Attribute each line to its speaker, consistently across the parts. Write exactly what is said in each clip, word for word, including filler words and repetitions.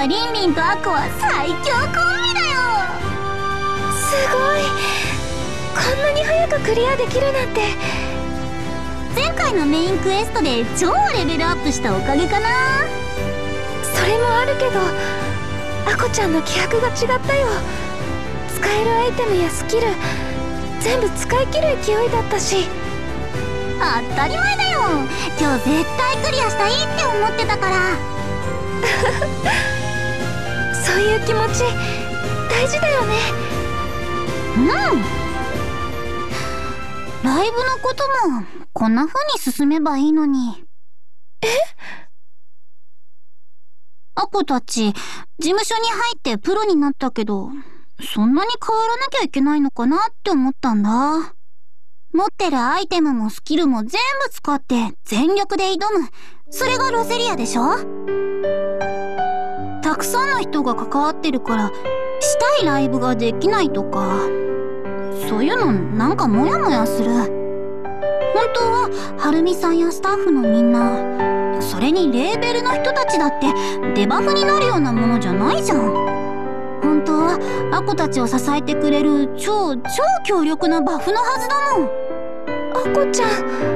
Speaker 1: たリンリンとアコは最強コンビだよ。
Speaker 2: すごい、こんなに早くクリアできるなんて。
Speaker 1: 前回のメインクエストで超レベルアップしたおかげかな。
Speaker 2: それもあるけど、アコちゃんの気迫が違ったよ。使えるアイテムやスキル全部使い切る勢いだったし。
Speaker 1: 当たり前だよ、今日絶対クリアしたいって思ってたから。
Speaker 2: そういう気持ち大事だよね。
Speaker 1: うん。ライブのこともこんな風に進めばいいのに。
Speaker 2: え？
Speaker 1: アコたち事務所に入ってプロになったけど、そんなに変わらなきゃいけないのかなって思ったんだ。持ってるアイテムもスキルも全部使って全力で挑む。それがロゼリアでしょ？たくさんの人が関わってるからしたいライブができないとか、そういうのなんかモヤモヤする。本当ははるみさんやスタッフのみんな、それにレーベルの人たちだってデバフになるようなものじゃないじゃん。本当はアコたちを支えてくれる超超強力なバフのはずだもん。
Speaker 2: アコちゃ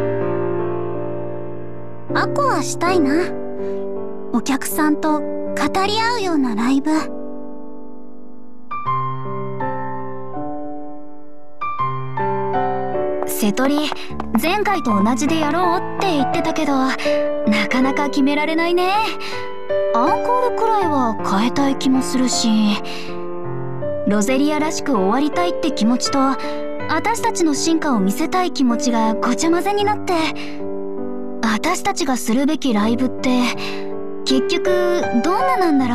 Speaker 1: ん。アコはしたいな。お客さんと語り合うようなライブ。
Speaker 2: 瀬戸り、前回と同じでやろうって言ってたけど、なかなか決められないね。アンコールくらいは変えたい気もするし、ロゼリアらしく終わりたいって気持ちと、私たちの進化を見せたい気持ちがごちゃ混ぜになって、私たちがするべきライブって結局どんななんだろ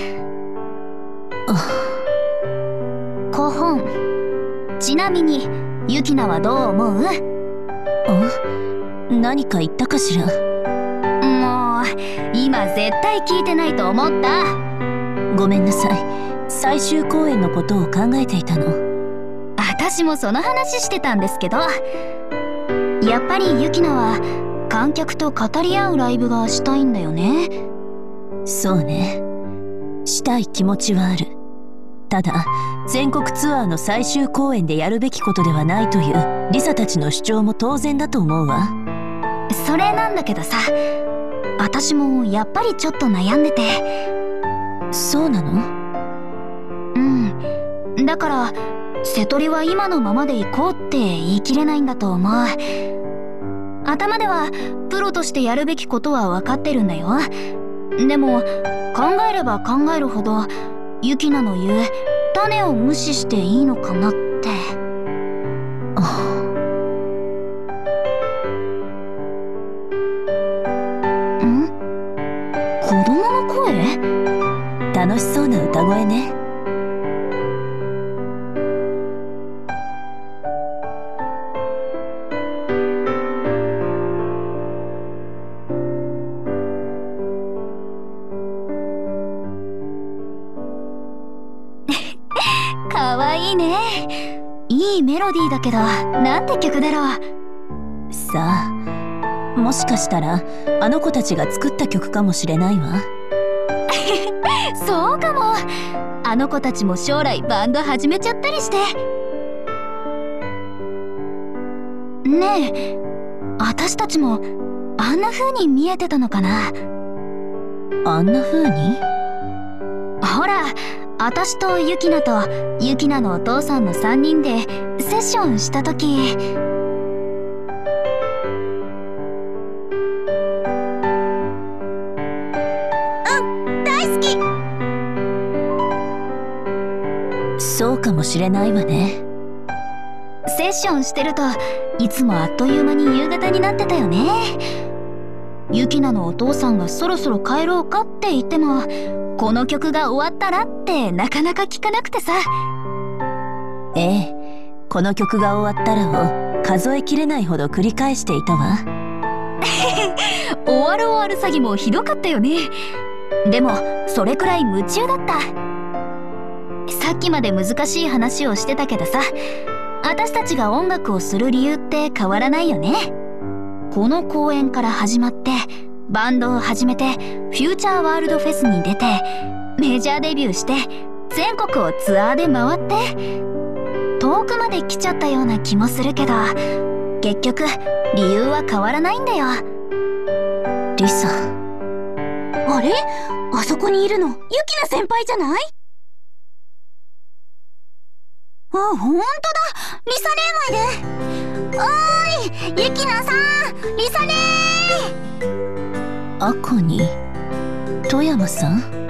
Speaker 2: う。コホン、ちなみにユキナはどう思う？
Speaker 3: ん？何か言ったかしら？
Speaker 2: もう今絶対聞いてないと思った。
Speaker 3: ごめんなさい、最終公演のことを考えていたの。
Speaker 2: 私もその話してたんですけど、やっぱりユキナは観客と語り合うライブがしたいんだよね。
Speaker 3: そうね、したい気持ちはある。ただ全国ツアーの最終公演でやるべきことではないというリサたちの主張も当然だと思うわ。
Speaker 2: それなんだけどさ、私もやっぱりちょっと悩んでて。
Speaker 3: そうなの？
Speaker 2: うん、だから瀬戸りは今のままで行こうって言い切れないんだと思う。頭ではプロとしてやるべきことは分かってるんだよ。でも考えれば考えるほどユキナの言う種を無視していいのかなって。ん？子供の声？
Speaker 3: 楽しそうな歌声ね。
Speaker 2: かわいいね。いいメロディーだけど、なんて曲だろう。
Speaker 3: さあ、もしかしたらあの子たちが作った曲かもしれないわ。
Speaker 2: そうかも。あの子たちも将来バンド始めちゃったりして。ねえ、私たちもあんな風に見えてたのかな。
Speaker 3: あんな風に？
Speaker 2: ほら、私とユキナとユキナのお父さんのさんにんでセッションした時。
Speaker 3: そうかもしれないわね。
Speaker 2: セッションしてるといつもあっという間に夕方になってたよね。ユキナのお父さんがそろそろ帰ろうかって言っても、この曲が終わったらってなかなか聞かなくてさ。
Speaker 3: ええ、この曲が終わったらを数えきれないほど繰り返していたわ。
Speaker 2: 終わる終わる詐欺もひどかったよね。でもそれくらい夢中だった。さっきまで難しい話をしてたけどさ、私たちが音楽をする理由って変わらないよね。この公演から始まってバンドを始めてフューチャーワールドフェスに出てメジャーデビューして全国をツアーで回って遠くまで来ちゃったような気もするけど、結局理由は変わらないんだよ。
Speaker 3: リサ。
Speaker 1: あれ？あそこにいるのユキナ先輩じゃない？あ、ほんとだ、リサレーまいで。おーい、ユキナさん、リサレー。
Speaker 3: アコニ、富山さん。